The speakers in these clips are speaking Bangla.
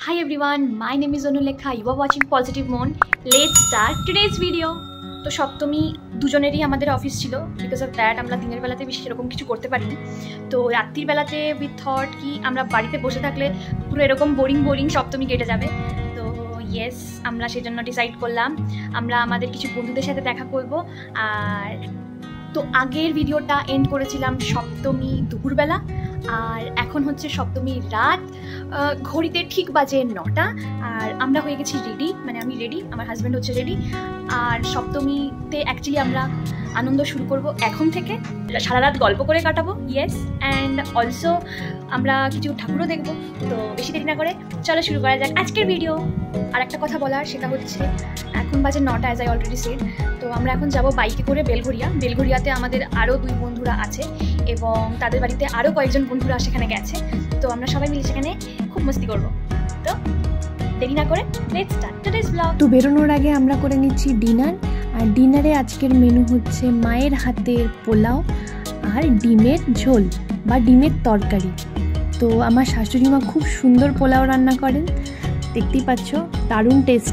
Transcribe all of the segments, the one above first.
Hi everyone, my name is Anulekha. You are watching Positive Moon. Let's start today's video. তো সপ্তমী দুজনেরই আমাদের অফিস ছিল, বিকজ অফ দ্যাট আমরা দিনের বেলাতে বেশি সেরকম কিছু করতে পারিনি। তো রাত্রির বেলাতে উই থট কি আমরা বাড়িতে বসে থাকলে পুরো এরকম বোরিং সপ্তমী কেটে যাবে। তো ইয়েস, আমরা সেজন্য ডিসাইড করলাম আমরা আমাদের কিছু বন্ধুদের সাথে দেখা করব। আর তো আগের ভিডিওটা এন্ড করেছিলাম সপ্তমী দুপুরবেলা, আর এখন হচ্ছে সপ্তমীর রাত। ঘড়িতে ঠিক বাজে 9টা, আর আমরা হয়ে গেছি রেডি, মানে আমি রেডি, আমার হাজব্যান্ড হচ্ছে রেডি। আর সপ্তমীতে অ্যাকচুয়ালি আমরা আনন্দ শুরু করব এখন থেকে, সারা রাত গল্প করে কাটাবো। ইয়েস, অ্যান্ড অলসো আমরা কিছু ঠাকুরও দেখবো। তো বেশি দেরি না করে চলো শুরু করা যাক আজকের ভিডিও। আর একটা কথা বলার, সেটা হচ্ছে এখন বাজে 9টা, অ্যাজ আই অলরেডি সেড। তো আমরা এখন যাব বাইকে করে বেলঘরিয়াতে আমাদের আরও 2 বন্ধুরা আছে এবং তাদের বাড়িতে আরও কয়েকজন বন্ধুরা সেখানে গেছে। তো আমরা সবাই মিলে সেখানে খুব মস্তি করবো। তো দেরি না করে লেটস স্টার্ট টুডেজ ব্লগ। তো বেরোনোর আগে আমরা করে নিচ্ছি ডিনার, আর ডিনারে আজকের মেনু হচ্ছে মায়ের হাতের পোলাও আর ডিমের ঝোল বা ডিমের তরকারি। তো আমার শাশুড়ি মা খুব সুন্দর পোলাও রান্না করেন, দেখতেই পাচ্ছ, দারুণ টেস্ট।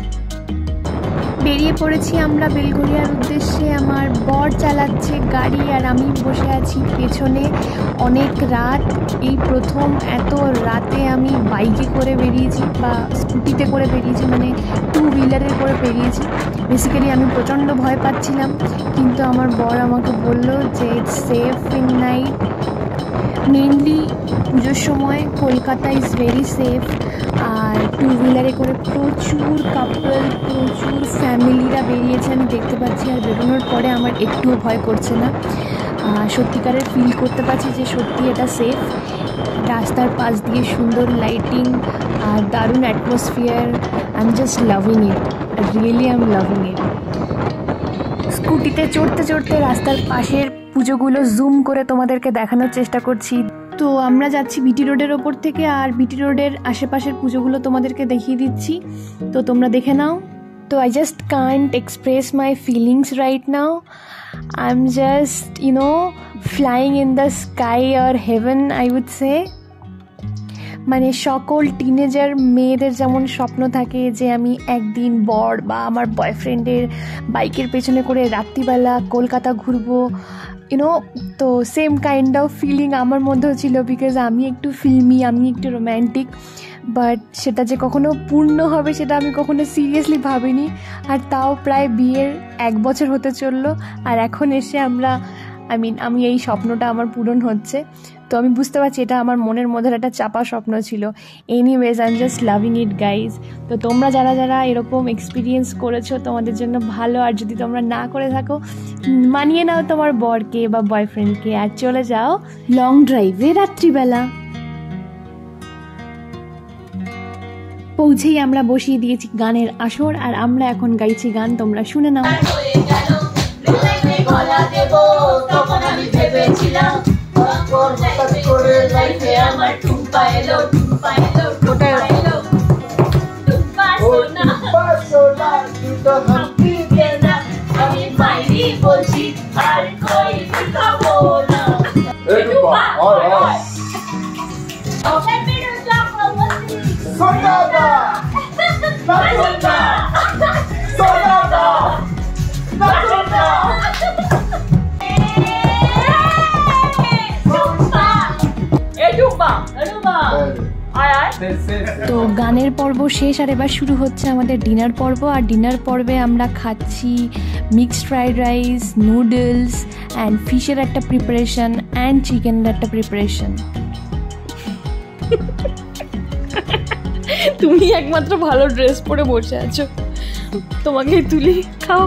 বেরিয়ে পড়েছি আমরা বেলঘরিয়ার উদ্দেশ্যে। আমার বর চালাচ্ছে গাড়ি আর আমি বসে আছি পেছনে। অনেক রাত, এই প্রথম এত রাতে আমি বাইকে করে বেরিয়েছি বা স্কুটিতে করে বেরিয়েছি, মানে 2 হুইলারে করে বেরিয়েছি। বেসিক্যালি আমি প্রচণ্ড ভয় পাচ্ছিলাম, কিন্তু আমার বর আমাকে বললো যে it's safe in night. Mainly পুজোর সময় কলকাতা ইজ ভেরি সেফ। আর 2 হুইলারে করে প্রচুর কাপল, প্রচুর ফ্যামিলিরা বেরিয়েছে আমি দেখতে পাচ্ছি। আর বেরোনোর পরে আমার একটুও ভয় করছে না, সত্যিকারের ফিল করতে পারছি যে সত্যি এটা সেফ। রাস্তার পাশ দিয়ে সুন্দর লাইটিং আর দারুণ atmosphere. I am just loving it, really I am loving it. স্কুটিতে চড়তে চড়তে রাস্তার পাশের পুজোগুলো জুম করে তোমাদেরকে দেখানোর চেষ্টা করছি। তো আমরা যাচ্ছি বিটি রোডের ওপর থেকে, আর বিটি রোডের আশেপাশের পুজোগুলো তোমাদেরকে দেখিয়ে দিচ্ছি, তো তোমরা দেখে নাও। তো I just can't express my feelings right now. I am just flying in the sky or heaven, I would say. মানে সকল টিনেজার মেয়েদের যেমন স্বপ্ন থাকে যে আমি একদিন বর বা আমার বয়ফ্রেন্ডের বাইকের পেছনে করে রাত্রিবেলা কলকাতা ঘুরবো, তো সেম কাইন্ড অফ ফিলিং আমার মধ্যেও ছিল, বিকজ আমি একটু ফিল্মি, আমি একটু রোম্যান্টিক। বাট সেটা যে কখনো পূর্ণ হবে সেটা আমি কখনো সিরিয়াসলি ভাবিনি। আর তাও প্রায় বিয়ের 1 বছর হতে চললো, আর এখন এসে আমি এই স্বপ্নটা আমার পূরণ হচ্ছে। তো আমি বুঝতে পারছি এটা আমার মনের মধ্যে একটা চাপা স্বপ্ন ছিল। Anyways, I am just loving it guys. তো তোমরা যারা এরকম এক্সপিরিয়েন্স করেছো তোমাদের জন্য ভালো, আর যদি তোমরা না করে থাকো মানিয়ে নাও তোমার বরকে বা বয়ফ্রেন্ডকে আর চলে যাও লং ড্রাইভে রাত্রিবেলা। পৌঁছেই আমরা বসিয়ে দিয়েছি গানের আসর, আর আমরা এখন গাইছি গান, তোমরা শুনে নাও। তো গানের পর্ব শেষ, আর এবার শুরু হচ্ছে আমাদের ডিনার পর্ব। আর ডিনার পর্বে আমরা খাচ্ছি mixed fried rice, noodles and ফিশের একটা প্রিপারেশন অ্যান্ড চিকেনের একটা প্রিপারেশন। তুমি একমাত্র ভালো ড্রেস পরে বসে আছো, তোমাকে তুলি খাও।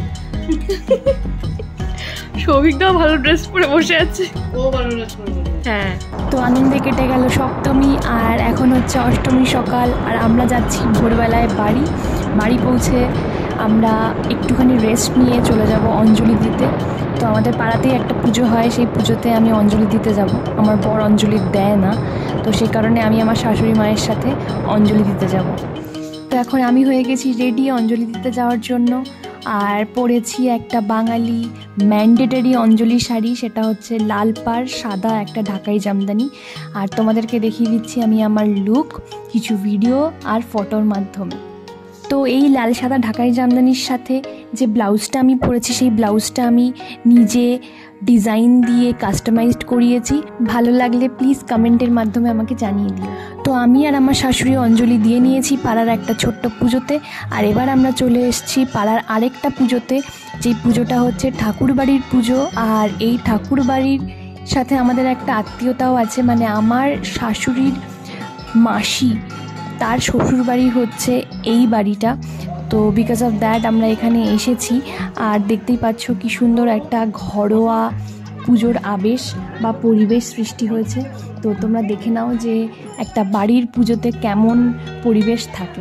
সৌভিকটাও ভালো ড্রেস পরে বসে আছে, ও ভালো ড্রেস পরে। হ্যাঁ, তো আনন্দে কেটে গেল সপ্তমী, আর এখন হচ্ছে অষ্টমী সকাল। আর আমরা যাচ্ছি ভোরবেলায় বাড়ি পৌঁছে আমরা একটুখানি রেস্ট নিয়ে চলে যাব অঞ্জলি দিতে। তো আমাদের পাড়াতেই একটা পুজো হয়, সেই পুজোতে আমি অঞ্জলি দিতে যাব। আমার বর অঞ্জলি দেয় না, তো সেই কারণে আমি আমার শাশুড়ি মায়ের সাথে অঞ্জলি দিতে যাব। তো এখন আমি হয়ে গেছি রেডি অঞ্জলি দিতে যাওয়ার জন্য, আর পরেছি একটা বাঙালি ম্যান্ডেটরি অঞ্জলি শাড়ি, সেটা হচ্ছে লাল পাড় সাদা একটা ঢাকাই জামদানি। আর তোমাদেরকে দেখিয়ে দিচ্ছি আমি আমার লুক কিছু ভিডিও আর ফটোর মাধ্যমে। তো এই লাল সাদা ঢাকাই জামদানির সাথে যে ব্লাউজটা আমি পরেছি, সেই ব্লাউজটা আমি নিজে ডিজাইন দিয়ে কাস্টমাইজড করিয়েছি। ভালো লাগলে প্লিজ কমেন্টের মাধ্যমে আমাকে জানিয়ে দিও। তো আমি আর আমার শাশুড়ি অঞ্জলি দিয়ে নিয়েছি পাড়ার একটা ছোট্ট পুজোতে। আর এবার আমরা চলে এসেছি পাড়ার আরেকটা পুজোতে, যেই পুজোটা হচ্ছে ঠাকুরবাড়ির পুজো। আর এই ঠাকুরবাড়ির সাথে আমাদের একটা আত্মীয়তাও আছে, মানে আমার শাশুড়ির মাসি তার শ্বশুরবাড়ি হচ্ছে এই বাড়িটা। তো বিকজ অফ দ্যাট আমরা এখানে এসেছি। আর দেখতেই পাচ্ছ কি সুন্দর একটা ঘরোয়া পুজোর আবেশ বা পরিবেশ সৃষ্টি হয়েছে। তো তোমরা দেখে নাও যে একটা বাড়ির পুজোতে কেমন পরিবেশ থাকে।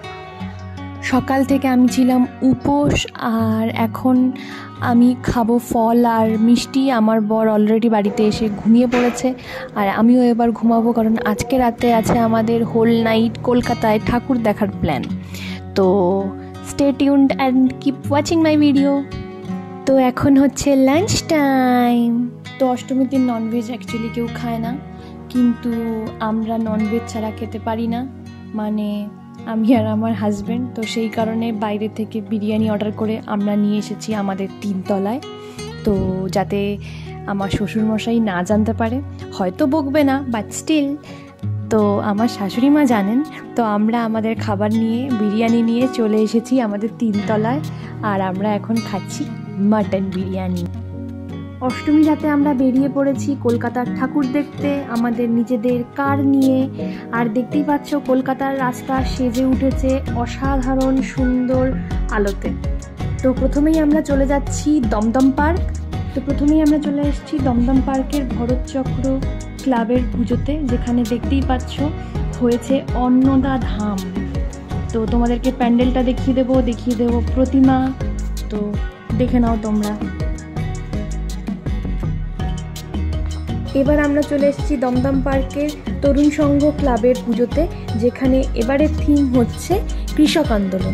সকাল থেকে আমি ছিলাম উপোস, আর এখন আমি খাবো ফল আর মিষ্টি। আমার বর অলরেডি বাড়িতে এসে ঘুমিয়ে পড়েছে, আর আমিও এবার ঘুমাবো, কারণ আজকে রাতে আছে আমাদের হোল নাইট কলকাতায় ঠাকুর দেখার প্ল্যান। তো stay tuned and keep watching my video. তো এখন হচ্ছে লাঞ্চ টাইম। তো অষ্টমীর দিন ননভেজ অ্যাকচুয়ালি কেউ খায় না, কিন্তু আমরা ননভেজ ছাড়া খেতে পারি না, মানে আমি আর আমার হাজব্যান্ড। তো সেই কারণে বাইরে থেকে বিরিয়ানি অর্ডার করে আমরা নিয়ে এসেছি আমাদের 3 তলায়। তো যাতে আমার শ্বশুরমশাই না জানতে পারে, হয়তো বকবে না, বাট স্টিল। তো আমার শাশুড়ি মা জানেন। তো আমরা আমাদের খাবার নিয়ে বিরিয়ানি নিয়ে চলে এসেছি আমাদের 3 তলায়, আর আমরা এখন খাচ্ছি মাটন বিরিয়ানি। অষ্টমী রাতে আমরা বেরিয়ে পড়েছি কলকাতার ঠাকুর দেখতে আমাদের নিজেদের কার নিয়ে। আর দেখতেই পাচ্ছ কলকাতার রাস্তা সেজে উঠেছে অসাধারণ সুন্দর আলোতে। তো প্রথমেই আমরা চলে যাচ্ছি দমদম পার্ক। তো প্রথমেই আমরা চলে এসেছি দমদম পার্কের ভরতচক্র ক্লাবের পুজোতে, যেখানে দেখতেই পাচ্ছ হয়েছে অন্নদা ধাম। তো তোমাদেরকে প্যান্ডেলটা দেখিয়ে দেবো প্রতিমা। তো দেখে নাও তোমরা। এবার আমরা চলে এসেছি দমদম পার্কের তরুণ সংঘ ক্লাবের পুজোতে, যেখানে এবারের থিম হচ্ছে কৃষক আন্দোলন।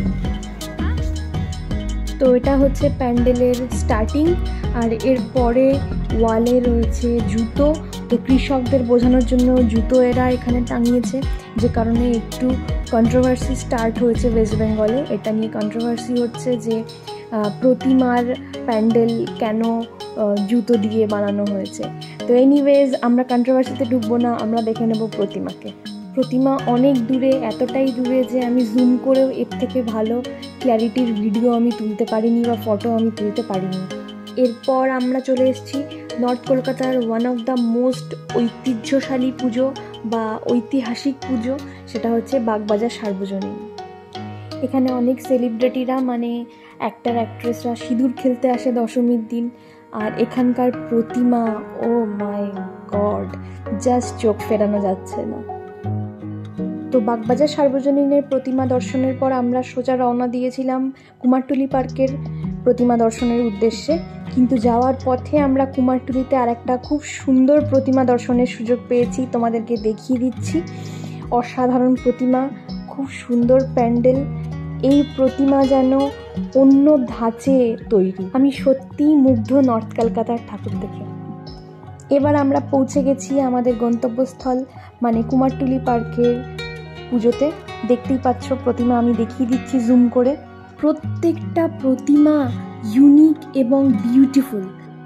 তো এটা হচ্ছে প্যান্ডেলের স্টার্টিং, আর এরপরে ওয়ালে রয়েছে জুতো। তো কৃষকদের বোঝানোর জন্য জুতো এরা এখানে টাঙিয়েছে, যে কারণে একটু কন্ট্রোভার্সি স্টার্ট হয়েছে ওয়েস্ট বেঙ্গলে। এটা নিয়ে কন্ট্রোভার্সি হচ্ছে যে প্রতিমার প্যান্ডেল কেন জুতো দিয়ে বানানো হয়েছে। তো এনিওয়েজ আমরা কন্ট্রোভার্সিতে ঢুকবো না, আমরা দেখে নেব প্রতিমাকে। প্রতিমা অনেক দূরে, এতটাই দূরে যে আমি জুম করেও এর থেকে ভালো ক্ল্যারিটির ভিডিও আমি তুলতে পারিনি বা ফটো আমি তুলতে পারিনি। এরপর আমরা চলে এসেছি নর্থ কলকাতার ওয়ান অফ দ্য মোস্ট ঐতিহ্যশালী পুজো বা ঐতিহাসিক পুজো, সেটা হচ্ছে বাগবাজার সার্বজনীন। এখানে অনেক সেলিব্রিটিরা, মানে অ্যাক্টর অ্যাক্ট্রেসরা সিঁদুর খেলতে আসে দশমীর দিন। আর এখানকার প্রতিমা, ও মাই গড, জাস্ট চোখ ফেরানো যাচ্ছে না। তো বাগবাজার সার্বজনীনের প্রতিমা দর্শনের পর আমরা সোজা রওনা দিয়েছিলাম কুমারটুলি পার্কের প্রতিমা দর্শনের উদ্দেশ্যে। কিন্তু যাওয়ার পথে আমরা কুমারটুলিতে আর একটা খুব সুন্দর প্রতিমা দর্শনের সুযোগ পেয়েছি, তোমাদেরকে দেখিয়ে দিচ্ছি। অসাধারণ প্রতিমা, খুব সুন্দর প্যান্ডেল। এই প্রতিমা যেন অন্য ধাঁচে তৈরি। আমি সত্যিই মুগ্ধ নর্থ কলকাতার ঠাকুর দেখে। এবার আমরা পৌঁছে গেছি আমাদের গন্তব্যস্থল, মানে কুমারটুলি পার্কের পুজোতে। দেখতেই পাচ্ছ প্রতিমা আমি দেখিয়ে দিচ্ছি জুম করে। প্রত্যেকটা প্রতিমা ইউনিক এবং বিউটিফুল।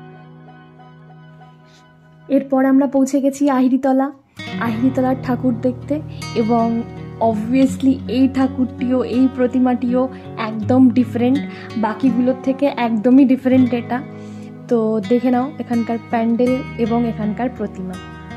এরপর আমরা পৌঁছে গেছি আহিরিতলার ঠাকুর দেখতে, এবং অবভিয়াসলি এই ঠাকুরটিও, এই প্রতিমাটিও একদম ডিফারেন্ট, বাকিগুলোর থেকে একদমই ডিফারেন্ট এটা। তো দেখে নাও এখানকার প্যান্ডেল এবং এখানকার প্রতিমা।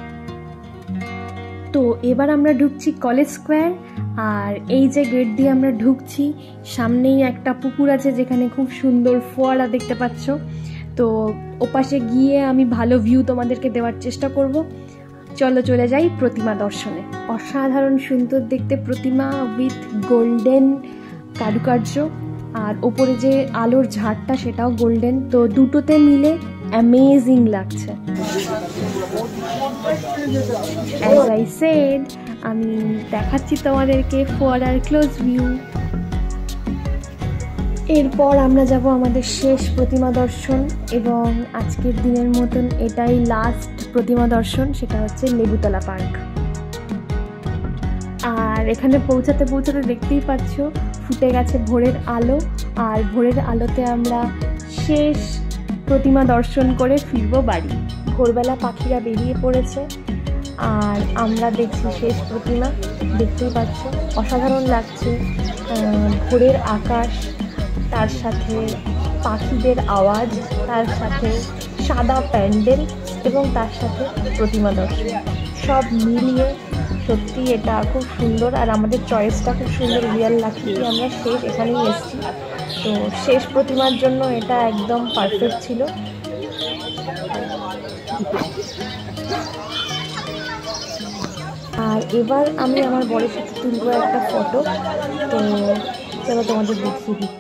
তো এবার আমরা ঢুকছি কলেজ স্কোয়ার, আর এই যে গেট দিয়ে আমরা ঢুকছি, সামনেই একটা পুকুর আছে যেখানে খুব সুন্দর ফোয়ারা দেখতে পাচ্ছ। তো ওপাশে গিয়ে আমি ভালো ভিউ তোমাদেরকে দেওয়ার চেষ্টা করব। চলো চলে যাই প্রতিমা দর্শনে। অসাধারণ সুন্দর দেখতে প্রতিমা উইথ গোল্ডেন কারুকার্য, আর ওপরে যে আলোর ঝাড়টা সেটাও গোল্ডেন। তো দুটোতে মিলে অ্যামেজিং লাগছে। As I said, আমি দেখাচ্ছি তোমাদেরকে ফোয়ারার ক্লোজ ভিউ। এরপর আমরা যাব আমাদের শেষ প্রতিমা দর্শন, এবং আজকের দিনের মতন এটাই লাস্ট প্রতিমা দর্শন, সেটা হচ্ছে লেবুতলা পার্ক। আর এখানে পৌঁছাতে পৌঁছাতে দেখতেই পাচ্ছ ফুটে গেছে ভোরের আলো, আর ভোরের আলোতে আমরা শেষ প্রতিমা দর্শন করে ফিরবো বাড়ি। ভোরবেলা পাখিরা বেরিয়ে পড়েছে আর আমরা দেখছি শেষ প্রতিমা। দেখতেই পাচ্ছ অসাধারণ লাগছে, ভোরের আকাশ, তার সাথে পাখিদের আওয়াজ, তার সাথে সাদা প্যান্ডেল এবং তার সাথে প্রতিমা দর্শন, সব মিলিয়ে সত্যি এটা খুব সুন্দর। আর আমাদের চয়েসটা খুব সুন্দর, রিয়েল লাগছে যে আমরা শেষ এখানেই এসেছি। তো শেষ প্রতিমার জন্য এটা একদম পারফেক্ট ছিল। আর এবার আমি আমার বরের সাথে তুলবো একটা ফটো, তো চলো তোমাদের দেখিয়ে দিই।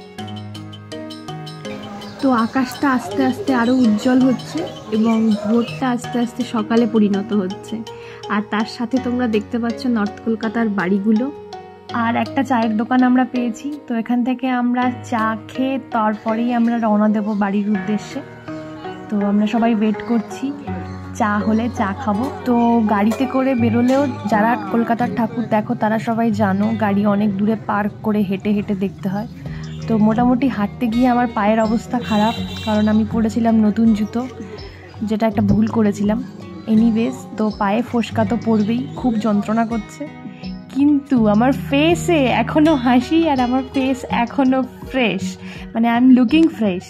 তো আকাশটা আস্তে আস্তে আরও উজ্জ্বল হচ্ছে এবং ভোরটা আস্তে আস্তে সকালে পরিণত হচ্ছে। আর তার সাথে তোমরা দেখতে পাচ্ছ নর্থ কলকাতার বাড়িগুলো। আর একটা চায়ের দোকান আমরা পেয়েছি, তো এখান থেকে আমরা চা খেয়ে তারপরেই আমরা রওনা দেব বাড়ির উদ্দেশ্যে। তো আমরা সবাই ওয়েট করছি চা হলে চা খাবো। তো গাড়িতে করে বেরোলেও যারা কলকাতার ঠাকুর দেখো তারা সবাই জানো গাড়ি অনেক দূরে পার্ক করে হেঁটে হেঁটে দেখতে হয়। তো মোটামুটি হাঁটতে গিয়ে আমার পায়ের অবস্থা খারাপ, কারণ আমি পরেছিলাম নতুন জুতো, যেটা একটা ভুল করেছিলাম। এনিওয়েজ, তো পায়ে ফোসকা তো পড়বেই, খুব যন্ত্রণা করছে, কিন্তু আমার ফেসে এখনও হাসি আর আমার ফেস এখনও ফ্রেশ, মানে আই এম লুকিং ফ্রেশ।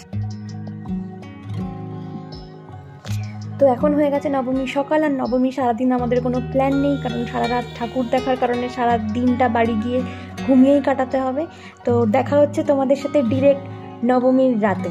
তো এখন হয়ে গেছে নবমী সকাল, আর নবমী সারাদিন আমাদের কোনো প্ল্যান নেই, কারণ সারা রাত ঠাকুর দেখার কারণে সারা দিনটা বাড়ি গিয়ে ঘুমিয়েই কাটাতে হবে। তো দেখা হচ্ছে তোমাদের সাথে ডিরেক্ট নবমীর রাতে।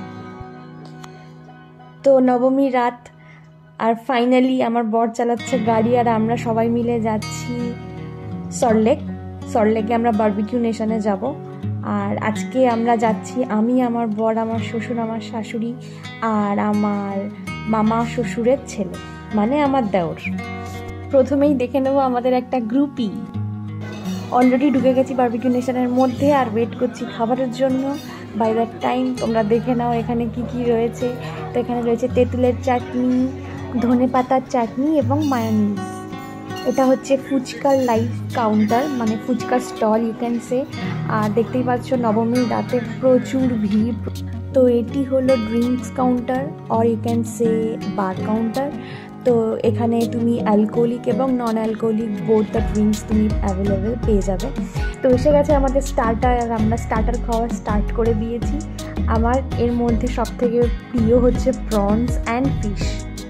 তো নবমী রাত, আর ফাইনালি আমার বর চালাচ্ছে গাড়ি আর আমরা সবাই মিলে যাচ্ছি সল্টলেকে আমরা বারবিকিউ নেশনে যাব। আর আজকে আমরা যাচ্ছি আমি, আমার বর, আমার শ্বশুর, আমার শাশুড়ি আর আমার মামা শ্বশুরের ছেলে, মানে আমার দেওর। প্রথমেই দেখে নেব আমাদের একটা গ্রুপই। অলরেডি ঢুকে গেছি বারবিকিউ নেশনের মধ্যে আর ওয়েট করছি খাবারের জন্য। বাই দ্যাট টাইম তোমরা দেখে নাও এখানে কি কি রয়েছে। তো এখানে রয়েছে তেঁতুলের চাটনি, ধনেপাতার চাটনি এবং মায়োনিজ। এটা হচ্ছে ফুচকার লাইভ কাউন্টার, মানে ফুচকার স্টল ইউ ক্যান সে। আর দেখতেই পাচ্ছ নবমীর রাতে প্রচুর ভিড়। তো এটি হলো drinks counter or you can say bar counter. তো এখানে তুমি অ্যালকোহলিক এবং non alcoholic both the drinks তুমি অ্যাভেলেবেল পেয়ে যাবে। তো এসে গেছে আমাদের স্টার্টার, আর আমরা স্টার্টার খাওয়া স্টার্ট করে দিয়েছি। আমার এর মধ্যে সবথেকে প্রিয় হচ্ছে প্রনস অ্যান্ড ফিশ।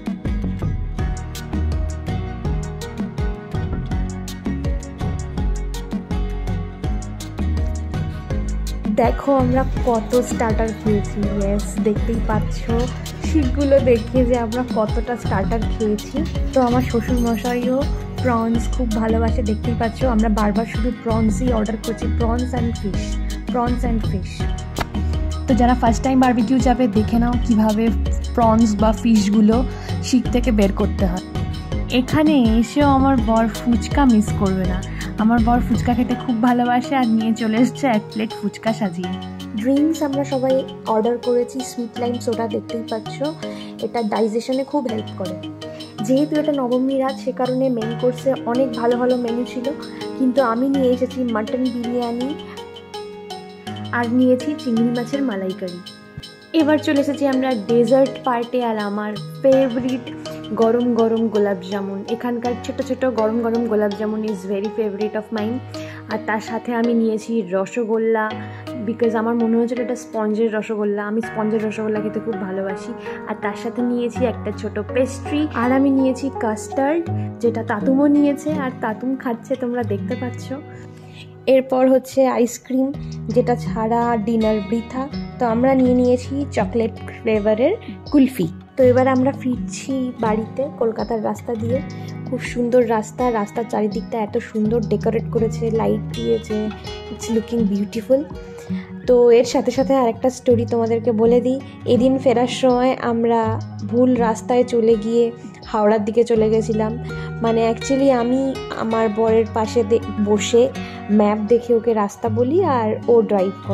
দেখো আমরা কত স্টার্টার খেয়েছি। ইয়েস, দেখতেই পাচ্ছ শিটগুলো দেখে যে আমরা কতটা স্টার্টার খেয়েছি। তো আমার শ্বশুর মশাইও প্রনস খুব ভালোবাসে, দেখতেই পাচ্ছ আমরা বারবার শুধু প্রনসই অর্ডার করছি, প্রনস অ্যান্ড ফিশ। তো যারা ফার্স্ট টাইম বারবিকিউ যাবে দেখে নাও কিভাবে প্রনস বা ফিশগুলো শিক থেকে বের করতে হয়। এখানে এসেও আমার বর ফুচকা মিস করবে না। আমার বর ফুচকা খেতে খুব ভালোবাসে আর নিয়ে চলে এসছে 1 প্লেট ফুচকা সাজিয়ে। ড্রিঙ্কস আমরা সবাই অর্ডার করেছি সুইট লাইম সোডা, দেখতেই পাচ্ছ এটা ডাইজেশনে খুব হেল্প করে। যেহেতু এটা নবমী রাত সে কারণে মেন কোর্সে অনেক ভালো ভালো মেনু ছিল, কিন্তু আমি নিয়ে এসেছি মাটন বিরিয়ানি আর নিয়েছি চিংড়ি মাছের মালাইকারি। এবার চলে এসেছি আমরা ডেজার্ট পার্টে, আর আমার ফেভারিট গরম গরম গোলাপ জামুন। এখানকার ছোটো ছোটো গরম গরম gulab jamun is very favourite of mine. আর তার সাথে আমি নিয়েছি রসগোল্লা, বিকজ আমার মনে হয়েছিল এটা স্পঞ্জের রসগোল্লা, আমি স্পঞ্জের রসগোল্লা খেতে খুব ভালোবাসি। আর তার সাথে নিয়েছি একটা ছোট পেস্ট্রি, আর আমি নিয়েছি কাস্টার্ড, যেটা তাতুমও নিয়েছে আর তাতুম খাচ্ছে, তোমরা দেখতে পাচ্ছ। এরপর হচ্ছে আইসক্রিম, যেটা ছাড়া ডিনার বৃথা। তো আমরা নিয়েছি চকলেট ফ্লেভারের কুলফি। তো এবার আমরা ফিরছি বাড়িতে কলকাতার রাস্তা দিয়ে। খুব সুন্দর রাস্তার চারিদিকটা এত সুন্দর ডেকোরেট করেছে, লাইট দিয়েছে, ইটস লুকিং বিউটিফুল। তো এর সাথে সাথে আরেকটা স্টোরি তোমাদেরকে বলে দিই। এদিন ফেরার সময় আমরা ভুল রাস্তায় চলে গিয়ে হাওড়ার দিকে চলে গেছিলাম। মানে অ্যাকচুয়ালি আমি আমার বরের পাশে বসে ম্যাপ দেখে ওকে রাস্তা বলি আর ও ড্রাইভ করে।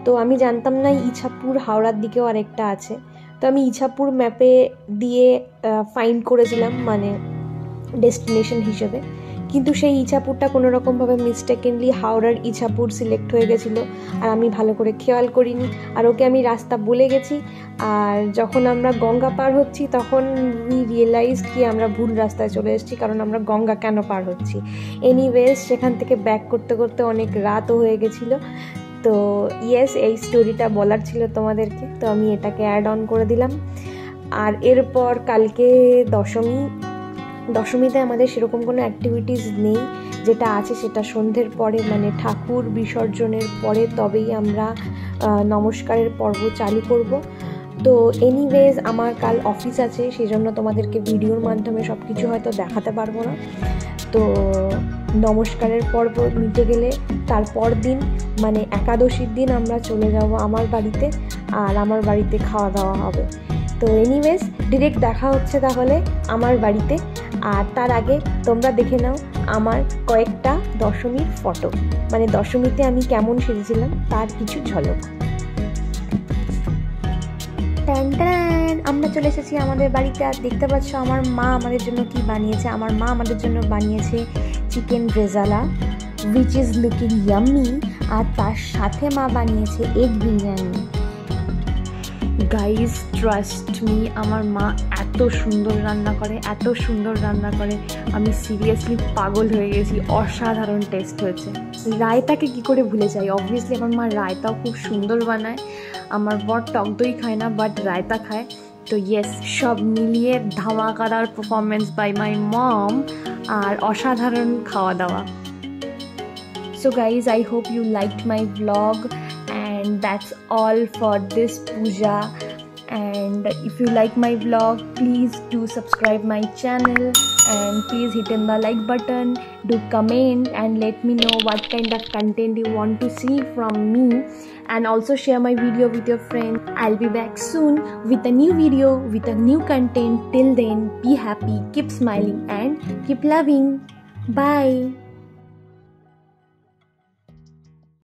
তো আমি জানতাম না ইছাপুর হাওড়ার দিকেও আরেকটা আছে। তো আমি ইছাপুর ম্যাপে দিয়ে ফাইন্ড করেছিলাম মানে ডেস্টিনেশন হিসেবে, কিন্তু সেই ইছাপুরটা কোনো রকমভাবে মিস্টেকেনলি হাওড়ার ইছাপুর সিলেক্ট হয়ে গেছিলো, আর আমি ভালো করে খেয়াল করিনি, আর ওকে আমি রাস্তা বলে গেছি। আর যখন আমরা গঙ্গা পার হচ্ছি তখন উই রিয়েলাইজ কি আমরা ভুল রাস্তায় চলে এসেছি, কারণ আমরা গঙ্গা কেন পার হচ্ছি। এনিওয়েজ সেখান থেকে ব্যাক করতে করতে অনেক রাতও হয়ে গেছিলো। তো ইয়েস, এই স্টোরিটা বলার ছিল তোমাদেরকে, তো আমি এটাকে অ্যাড অন করে দিলাম। আর এরপর কালকে দশমীতে আমাদের সেরকম কোনো অ্যাক্টিভিটিস নেই, যেটা আছে সেটা সন্ধ্যের পরে মানে ঠাকুর বিসর্জনের পরে তবেই আমরা নমস্কারের পর্ব চালু করব। তো এনিওয়েজ আমার কাল অফিস আছে, সেই জন্য তোমাদেরকে ভিডিওর মাধ্যমে সব কিছু হয়তো দেখাতে পারবো না। তো নমস্কারের পর্ব মিটে গেলে তারপর দিন মানে একাদশীর দিন আমরা চলে যাব আমার বাড়িতে, আর আমার বাড়িতে খাওয়া দাওয়া হবে। তো এনিওয়েজ ডিরেক্ট দেখা হচ্ছে তাহলে আমার বাড়িতে। আর তার আগে তোমরা দেখে নাও আমার কয়েকটা দশমীর ফটো, মানে দশমীতে আমি কেমন সেজেছিলাম তার কিছু ঝলক। আমরা চলে এসেছি আমাদের বাড়িতে, আর দেখতে পাচ্ছ আমার মা আমাদের জন্য কি বানিয়েছে। আমার মা আমাদের জন্য বানিয়েছে chicken rezala which is looking yummy, আর তার সাথে মা বানিয়েছে egg biryani. Guys trust me, আমার মা এত সুন্দর রান্না করে, আমি সিরিয়াসলি পাগল হয়ে গেছি। অসাধারণ টেস্ট হয়েছে। রায়তাকে কি করে ভুলে যাই, অবভিয়াসলি আমার মা রায়তাও খুব সুন্দর বানায়। আমার বর টক দই খায় না, বাট রায়তা খায়। তো ইয়েস, সব মিলিয়ে ধামাকাদার পারফরমেন্স বাই মাই মম, আর অসাধারণ খাওয়া দাওয়া। So guys, I hope you liked my vlog, and that's all for this puja. And if you like my vlog, please do subscribe my channel, and please hit in the like button, do comment and let me know what kind of content you want to see from me, and also share my video with your friends. I'll be back soon with a new video with a new content. Till then, be happy, keep smiling and keep loving. Bye.